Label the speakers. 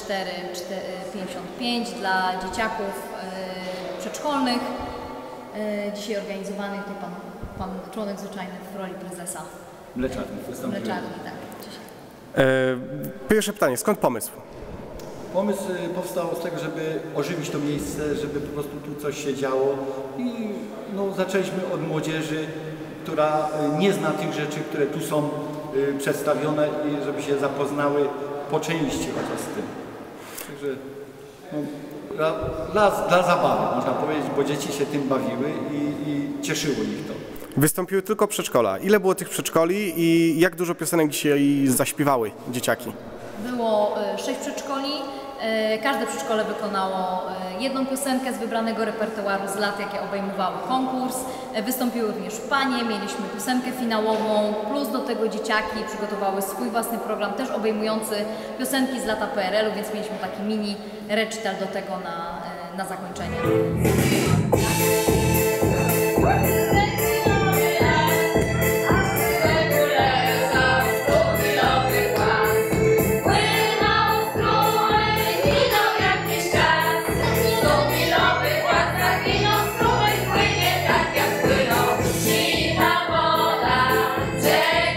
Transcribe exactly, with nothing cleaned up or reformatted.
Speaker 1: cztery pięćdziesiąt pięć dla dzieciaków przedszkolnych. Dzisiaj organizowany tutaj pan, pan członek zwyczajny w roli prezesa.
Speaker 2: Mleczarni.
Speaker 1: Mleczarni, tak.
Speaker 3: Pierwsze pytanie, skąd pomysł?
Speaker 2: Pomysł powstał z tego, żeby ożywić to miejsce, żeby po prostu tu coś się działo i no, zaczęliśmy od młodzieży, która nie zna tych rzeczy, które tu są przedstawione i żeby się zapoznały po części chociaż z tym. Także no, dla, dla, dla zabawy można powiedzieć, bo dzieci się tym bawiły i, i cieszyło ich to.
Speaker 3: Wystąpiły tylko przedszkola. Ile było tych przedszkoli i jak dużo piosenek dzisiaj zaśpiewały dzieciaki?
Speaker 1: Było sześć przedszkoli. Każde przedszkole wykonało jedną piosenkę z wybranego repertuaru z lat, jakie obejmowały konkurs. Wystąpiły również panie, mieliśmy piosenkę finałową, plus do tego dzieciaki przygotowały swój własny program, też obejmujący piosenki z lata P R L u, więc mieliśmy taki mini recital do tego na, na zakończenie.
Speaker 4: Cicha woda,